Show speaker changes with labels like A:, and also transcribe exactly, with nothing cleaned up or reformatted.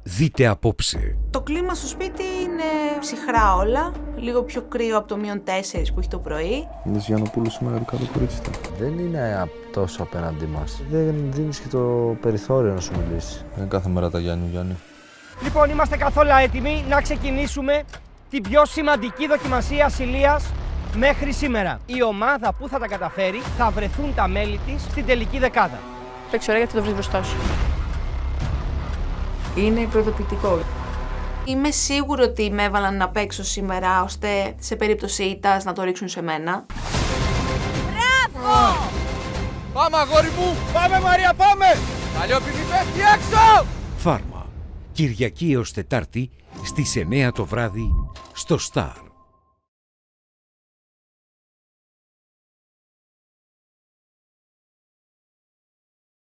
A: Δείτε απόψε.
B: Το κλίμα στο σπίτι είναι ψυχρά όλα, λίγο πιο κρύο από το μείον τέσσερις που έχει το πρωί.
C: Είδες Γιαννοπούλου σήμερα κάτω κορίτσι.
D: Δεν είναι τόσο απέναντί μας. Δεν δίνεις και το περιθώριο να σου μιλήσει.
C: Δεν κάθε μέρα τα Γιάννη Γιάννη.
E: Λοιπόν, είμαστε καθόλου έτοιμοι να ξεκινήσουμε την πιο σημαντική δοκιμασία ασυλίας μέχρι σήμερα. Η ομάδα που θα τα καταφέρει θα βρεθούν τα μέλη της στην τελική δεκάδα.
F: Παίξει ωραία γιατί το βρεις μπροστά σου.
B: Είναι προειδοποιητικό. Είμαι σίγουρη ότι με έβαλαν να παίξω σήμερα, ώστε σε περίπτωση ήττας να το ρίξουν σε μένα.
G: Μπράβο! Πάμε αγόρι μου! Πάμε Μαρία, πάμε! Αλλιόπινη πέφτει έξω!
A: Φάρμα. Κυριακή έως Τετάρτη στις εννιά το βράδυ στο Σταρ.